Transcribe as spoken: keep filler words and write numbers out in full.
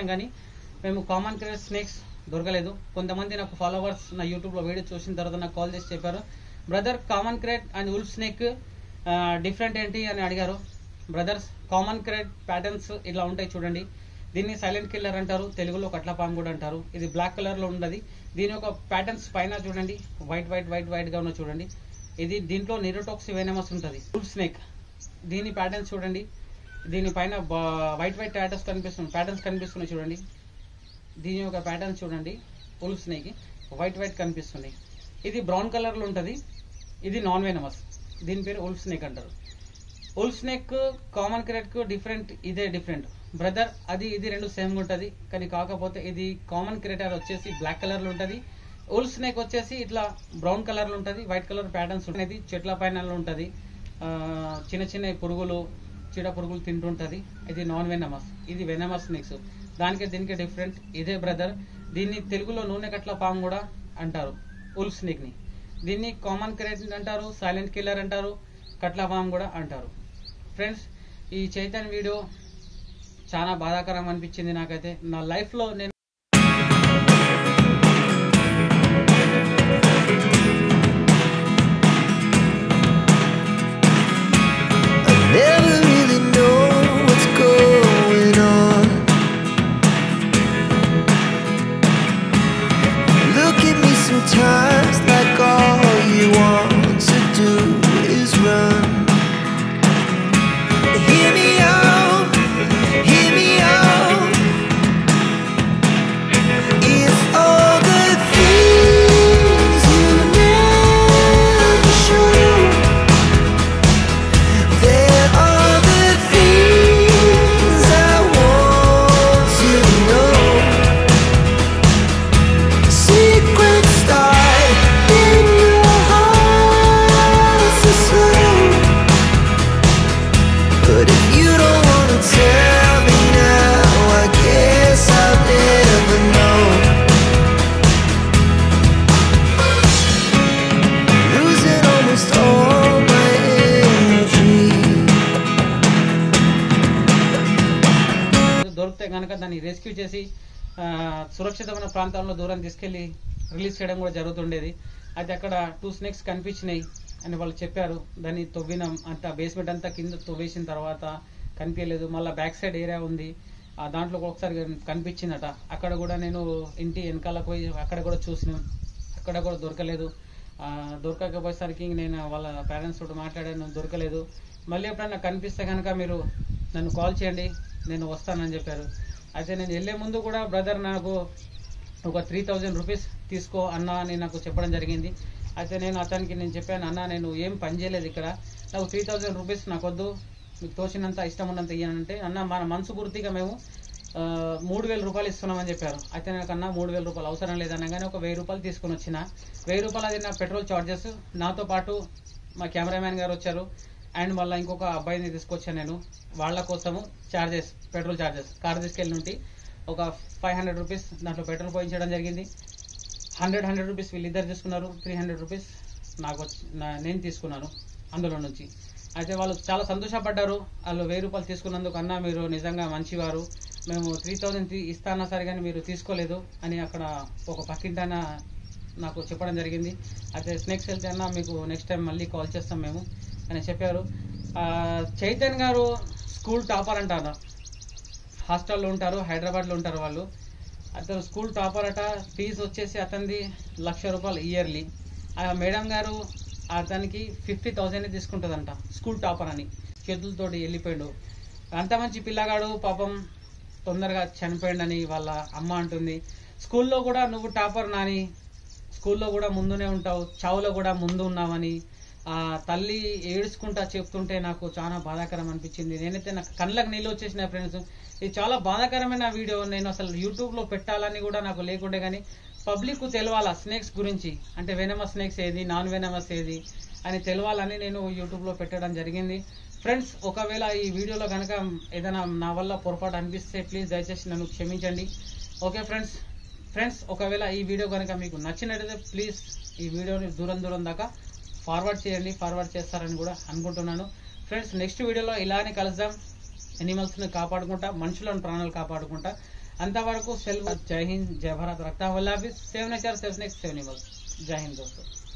కానీ మేము common crate snakes దొరకలేదు. కొంతమంది నాకు ఫాలోవర్స్ నా యూట్యూబ్లో వీడియో చూసిన తర్వాత నాకు కాల్ చేసి చెప్పారు, brother common krait and wolf snake different ఏంటి అని అడిగారు. బ్రదర్స్, కామన్ క్రేట్ ప్యాటర్న్స్ ఇట్లా ఉంటాయి చూడండి. దీన్ని సైలెంట్ కిల్లర్ అంటారు, తెలుగులో కట్లపాము కూడా అంటారు. ఇది బ్లాక్ కలర్ లో ఉండదు. దీని యొక్క ప్యాటర్న్స్ పైన చూడండి, వైట్ వైట్ వైట్ వైట్ గా ఉన్న చూడండి. ఇది దీంట్లో నిరోటాక్సి వెనమస్ ఉంటుంది. ఉల్ఫ్ స్నేక్ దీని ప్యాటర్న్స్ చూడండి, దీని పైన వైట్ వైట్ ప్యాటర్న్స్ కనిపిస్తుంది ప్యాటర్న్స్ కనిపిస్తున్నాయి చూడండి. దీని యొక్క ప్యాటర్న్స్ చూడండి, ఉల్ఫ్ స్నేక్ వైట్ వైట్ కనిపిస్తుంది. ఇది బ్రౌన్ కలర్ లో ఉంటుంది. ఇది నాన్ వెనమస్, దీని పేరు ఉల్ఫ్ స్నేక్ అంటారు. ఉల్ఫ్ స్నేక్ కామన్ క్రేట్ కు డిఫరెంట్, ఇదే డిఫరెంట్ బ్రదర్. అది ఇది రెండు సేమ్ ఉంటుంది, కానీ కాకపోతే ఇది కామన్ క్రేటర్ వచ్చేసి బ్లాక్ కలర్ లో ఉంటుంది. ఉల్ఫ్ స్నేక్ వచ్చేసి ఇట్లా బ్రౌన్ కలర్ లో ఉంటుంది, వైట్ కలర్ ప్యాటర్న్స్ ఉంటుంది. చెట్ల పైన ఉంటుంది, చిన్న చిన్న పురుగులు చీడ పురుగులు తింటుంటది. ఇది నాన్ వెనమస్, ఇది వెనమస్ స్నేక్స్. దానికి దీనికి డిఫరెంట్ ఇదే బ్రదర్. దీన్ని తెలుగులో నూనె కట్ల పాము కూడా అంటారు, ఉల్ఫ్ స్నేక్ ని. దీన్ని కామన్ క్రేట్ అంటారు, సైలెంట్ కిల్లర్ అంటారు, కట్ల పాము కూడా అంటారు. ఫ్రెండ్స్, ఈ చైతన్య వీడియో చాలా బాధాకరం అనిపించింది నాకైతే. నా లైఫ్ లో నేను దొరికితే కనుక దాన్ని రెస్క్యూ చేసి సురక్షితమైన ప్రాంతాల్లో దూరం తీసుకెళ్లి రిలీజ్ చేయడం కూడా జరుగుతుండేది. అయితే అక్కడ టూ స్నేక్స్ కనిపించినాయి అని వాళ్ళు చెప్పారు. దాన్ని తవ్వినాం, అంతా బేస్మెంట్ అంతా కింద తవ్వేసిన తర్వాత కనిపించలేదు. మళ్ళీ బ్యాక్ సైడ్ ఏరియా ఉంది, ఆ దాంట్లో ఒకసారి కనిపించిందట. అక్కడ కూడా నేను ఇంటి వెనకాల పోయి అక్కడ కూడా చూసినాం, అక్కడ కూడా దొరకలేదు. దొరకకపోయేసరికి నేను వాళ్ళ పేరెంట్స్ తోటి మాట్లాడాను, దొరకలేదు. మళ్ళీ ఎప్పుడైనా కనిపిస్తే కనుక మీరు నన్ను కాల్ చేయండి, నేను వస్తానని చెప్పారు. అయితే నేను వెళ్లే ముందు కూడా బ్రదర్ నాకు ఒక త్రీ థౌజండ్ రూపీస్ తీసుకో అన్న అని నాకు చెప్పడం జరిగింది. అయితే నేను అతనికి నేను చెప్పాను, అన్న నేను ఏం పని చేయలేదు ఇక్కడ, నాకు త్రీ థౌజండ్ రూపీస్ నాకు వద్దు, మీకు తోచినంత ఇష్టం ఉన్నంత ఇయ్యానంటే, అన్న మన మనసు పూర్తిగా మేము మూడు వేల రూపాయలు ఇస్తున్నామని చెప్పారు. అయితే నాకు అన్న మూడు వేల రూపాయలు అవసరం లేదనగానే ఒక వెయ్యి రూపాయలు తీసుకుని వచ్చిన. వెయ్యి రూపాయలు అది నా పెట్రోల్ చార్జెస్. నాతో పాటు మా కెమెరామ్యాన్ గారు వచ్చారు అండ్ మళ్ళీ ఇంకొక అబ్బాయిని తీసుకొచ్చాను నేను. వాళ్ళ కోసము చార్జెస్, పెట్రోల్ చార్జెస్ కార్ తీసుకెళ్ళి నుండి ఒక ఫైవ్ హండ్రెడ్ రూపీస్ దాంట్లో పెట్రోల్ పోయించడం జరిగింది. హండ్రెడ్ హండ్రెడ్ రూపీస్ వీళ్ళిద్దరు తీసుకున్నారు, త్రీ హండ్రెడ్ రూపీస్ నాకు నేను తీసుకున్నాను అందులో నుంచి. అయితే వాళ్ళు చాలా సంతోషపడ్డారు. వాళ్ళు వెయ్యి రూపాయలు తీసుకున్నందుకు, అన్న మీరు నిజంగా మంచివారు, మేము త్రీ థౌజండ్ ఇస్తానా సరే కానీ మీరు తీసుకోలేదు అని అక్కడ ఒక పక్కింటైన నాకు చెప్పడం జరిగింది. అయితే స్నేక్స్ వెళ్తే అన్న మీకు నెక్స్ట్ టైం మళ్ళీ కాల్ చేస్తాం మేము అని చెప్పారు. చైతన్య గారు స్కూల్ టాపర్ అంటారు, హాస్టల్లో ఉంటారు, హైదరాబాద్లో ఉంటారు వాళ్ళు. అతను స్కూల్ టాపర్ అట. ఫీజు వచ్చేసి అతనిది లక్ష రూపాయలు ఇయర్లీ. ఆ మేడం గారు అతనికి ఫిఫ్టీ థౌజండ్ తీసుకుంటుందంట, స్కూల్ టాపర్ అని. చేతులతోటి వెళ్ళిపోయాడు. అంత మంచి పిల్లగాడు పాపం తొందరగా చనిపోయిండని వాళ్ళ అమ్మ అంటుంది. స్కూల్లో కూడా నువ్వు టాపర్ నాని, స్కూల్లో కూడా ముందునే ఉంటావు, చావులో కూడా ముందు ఉన్నావని ఆ తల్లి ఏడుచుకుంటా చెప్తుంటే నాకు చాలా బాధాకరం అనిపించింది. నేనైతే నాకు కళ్ళకు నీళ్ళు వచ్చేసిన ఫ్రెండ్స్. ఇది చాలా బాధాకరమైన వీడియో. నేను అసలు యూట్యూబ్ లో పెట్టాలని కూడా నాకు లేకుండే, కానీ పబ్లిక్ తెలవాలా స్నేక్స్ గురించి, అంటే వెనమస్ స్నేక్స్ ఏది, నాన్ వెనమస్ ఏది అని తెలవాలని నేను యూట్యూబ్ లో పెట్టడం జరిగింది. ఫ్రెండ్స్, ఒకవేళ ఈ వీడియోలో కనుక ఏదైనా నా వల్ల పొరపాటు అనిపిస్తే ప్లీజ్ దయచేసి నన్ను క్షమించండి. ఓకే ఫ్రెండ్స్ ఫ్రెండ్స్ ఒకవేళ ఈ వీడియో కనుక మీకు నచ్చినట్లయితే ప్లీజ్ ఈ వీడియోని దూరం దూరం దాకా ఫార్వర్డ్ చేయండి, ఫార్వర్డ్ చేస్తారని కూడా అనుకుంటున్నాను. ఫ్రెండ్స్, నెక్స్ట్ వీడియోలో ఇలానే కలుద్దాం. ఎనిమల్స్ని కాపాడుకుంటా, మనుషులను ప్రాణాలు కాపాడుకుంటా. అంతవరకు సెలవు. జై హింద్, జై భారత్, రక్తా వల్లాభిస్, save nature, save snakes, save animals. జై హింద్ దోస్తు.